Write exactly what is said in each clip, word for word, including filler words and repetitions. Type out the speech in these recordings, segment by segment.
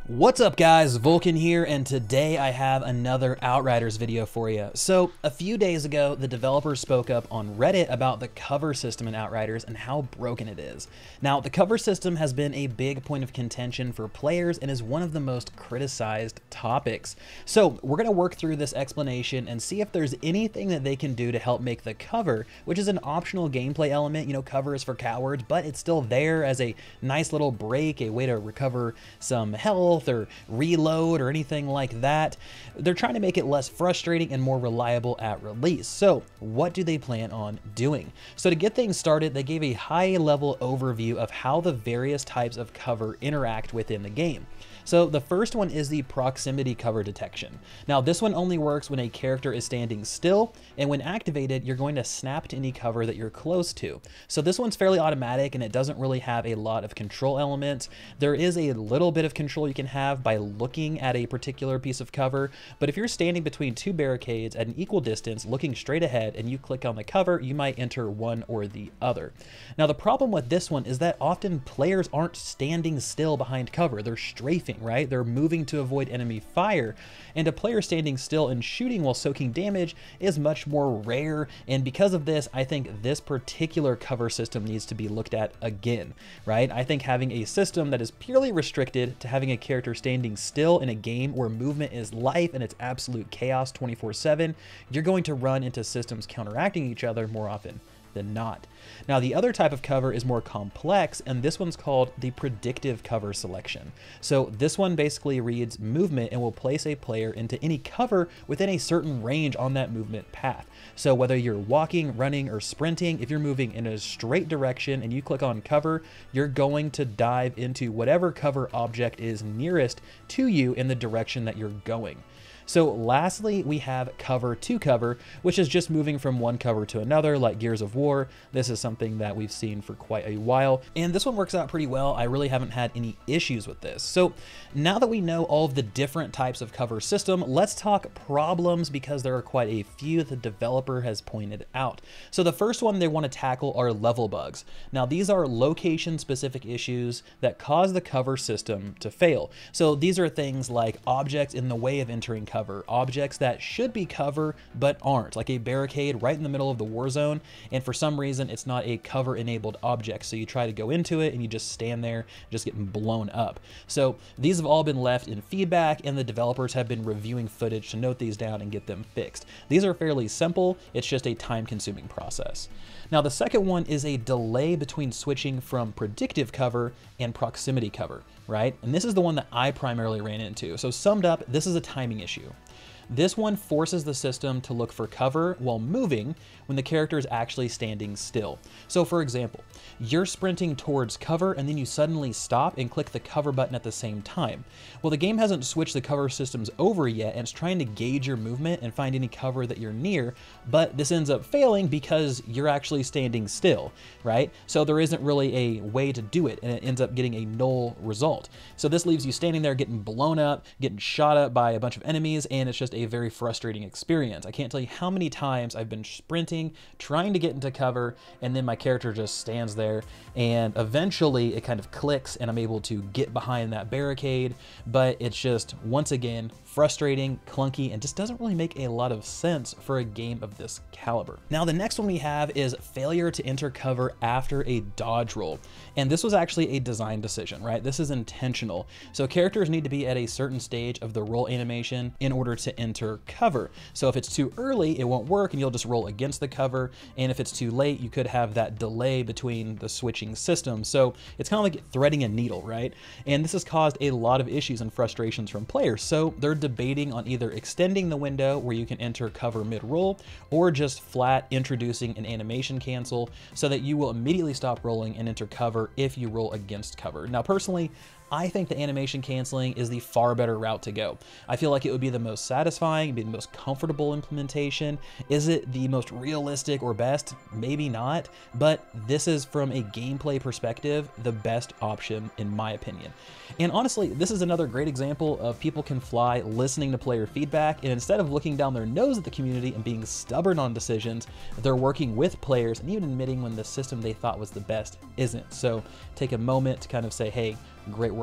What's up guys, Vulcan here, and today I have another Outriders video for you. So a few days ago, the developers spoke up on Reddit about the cover system in Outriders and how broken it is. Now, the cover system has been a big point of contention for players and is one of the most criticized topics. So we're gonna work through this explanation and see if there's anything that they can do to help make the cover, which is an optional gameplay element, you know, cover is for cowards, but it's still there as a nice little break, a way to recover some health or reload or anything like that. They're trying to make it less frustrating and more reliable at release. So what do they plan on doing? So to get things started, they gave a high level overview of how the various types of cover interact within the game. So the first one is the proximity cover detection. Now this one only works when a character is standing still, and when activated, you're going to snap to any cover that you're close to. So this one's fairly automatic and it doesn't really have a lot of control elements. There is a little bit of control you can have by looking at a particular piece of cover, but if you're standing between two barricades at an equal distance, looking straight ahead, and you click on the cover, you might enter one or the other. Now the problem with this one is that often players aren't standing still behind cover, they're strafing, right? They're moving to avoid enemy fire, and a player standing still and shooting while soaking damage is much more rare, and because of this, I think this particular cover system needs to be looked at again, right? I think having a system that is purely restricted to having a character standing still in a game where movement is life and it's absolute chaos twenty-four seven, you're going to run into systems counteracting each other more often than not. Now the other type of cover is more complex, and this one's called the predictive cover selection. So this one basically reads movement and will place a player into any cover within a certain range on that movement path. So whether you're walking, running, or sprinting, if you're moving in a straight direction and you click on cover, you're going to dive into whatever cover object is nearest to you in the direction that you're going. So lastly, we have cover to cover, which is just moving from one cover to another, like Gears of War. This is something that we've seen for quite a while, and this one works out pretty well. I really haven't had any issues with this. So now that we know all of the different types of cover system, let's talk problems, because there are quite a few the developer has pointed out. So the first one they want to tackle are level bugs. Now these are location-specific issues that cause the cover system to fail. So these are things like objects in the way of entering cover, objects that should be cover but aren't, like a barricade right in the middle of the war zone, and for some reason it's not a cover enabled object, so you try to go into it and you just stand there just getting blown up. So these have all been left in feedback, and the developers have been reviewing footage to note these down and get them fixed. These are fairly simple, it's just a time consuming process. Now the second one is a delay between switching from predictive cover and proximity cover, right? And this is the one that I primarily ran into. So summed up, this is a timing issue. This one forces the system to look for cover while moving when the character is actually standing still. So for example, you're sprinting towards cover and then you suddenly stop and click the cover button at the same time. Well, the game hasn't switched the cover systems over yet, and it's trying to gauge your movement and find any cover that you're near, but this ends up failing because you're actually standing still, right? So there isn't really a way to do it, and it ends up getting a null result. So this leaves you standing there getting blown up, getting shot up by a bunch of enemies, and it's just a very frustrating experience. I can't tell you how many times I've been sprinting, trying to get into cover, and then my character just stands there, and eventually it kind of clicks and I'm able to get behind that barricade, but it's just, once again, frustrating, clunky, and just doesn't really make a lot of sense for a game of this caliber. Now the next one we have is failure to enter cover after a dodge roll. And this was actually a design decision, right? This is intentional. So characters need to be at a certain stage of the roll animation in order to enter cover. So if it's too early, it won't work and you'll just roll against the cover. And if it's too late, you could have that delay between the switching systems. So it's kind of like threading a needle, right? And this has caused a lot of issues and frustrations from players. So they're debating on either extending the window where you can enter cover mid-roll, or just flat introducing an animation cancel so that you will immediately stop rolling and enter cover if you roll against cover. Now personally, I think the animation canceling is the far better route to go. I feel like it would be the most satisfying, be the most comfortable implementation. Is it the most realistic or best? Maybe not, but this is, from a gameplay perspective, the best option in my opinion. And honestly, this is another great example of people can fly listening to player feedback, and instead of looking down their nose at the community and being stubborn on decisions, they're working with players and even admitting when the system they thought was the best isn't. So take a moment to kind of say, hey, great work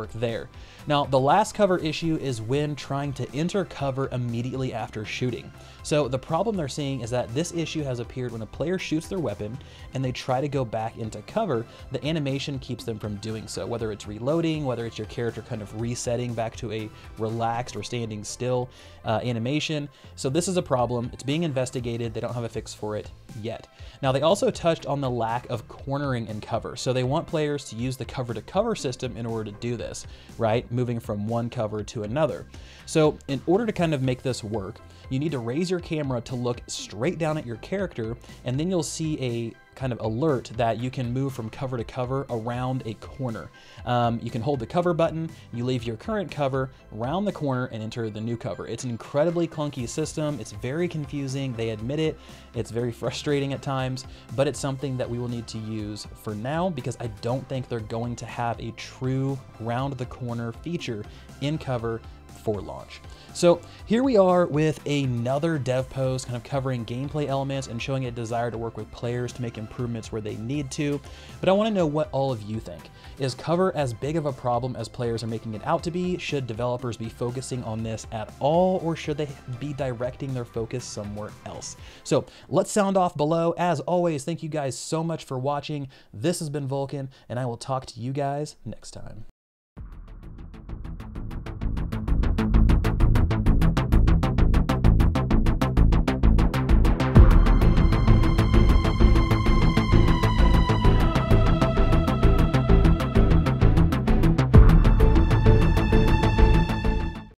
work there. Now, the last cover issue is when trying to enter cover immediately after shooting. So the problem they're seeing is that this issue has appeared when a player shoots their weapon and they try to go back into cover, the animation keeps them from doing so, whether it's reloading, whether it's your character kind of resetting back to a relaxed or standing still uh, animation. So this is a problem. It's being investigated. They don't have a fix for it yet. Now, they also touched on the lack of cornering in cover. So they want players to use the cover to cover system in order to do this, right? Moving from one cover to another. So in order to kind of make this work, you need to raise your camera to look straight down at your character, and then you'll see a kind of alert that you can move from cover to cover around a corner. Um, you can hold the cover button, you leave your current cover, round the corner, and enter the new cover. It's an incredibly clunky system. It's very confusing. They admit it. It's very frustrating at times, but it's something that we will need to use for now because I don't think they're going to have a true round the corner feature in cover for launch. So here we are with another dev post kind of covering gameplay elements and showing a desire to work with players to make improvements where they need to. But I want to know what all of you think. Is cover as big of a problem as players are making it out to be? Should developers be focusing on this at all, or should they be directing their focus somewhere else? So let's sound off below. As always, thank you guys so much for watching. This has been Vulcan, and I will talk to you guys next time.